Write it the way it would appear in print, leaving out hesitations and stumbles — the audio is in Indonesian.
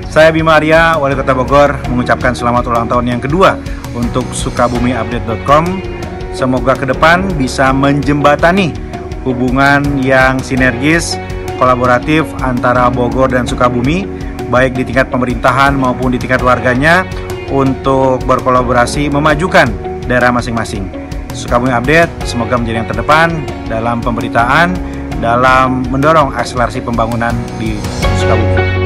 Saya Bima Arya, Wali Kota Bogor, mengucapkan selamat ulang tahun yang kedua untuk Sukabumiupdate.com. Semoga ke depan bisa menjembatani hubungan yang sinergis, kolaboratif antara Bogor dan Sukabumi, baik di tingkat pemerintahan maupun di tingkat warganya, untuk berkolaborasi memajukan daerah masing-masing. Sukabumi Update semoga menjadi yang terdepan dalam pemberitaan, dalam mendorong akselerasi pembangunan di Sukabumi.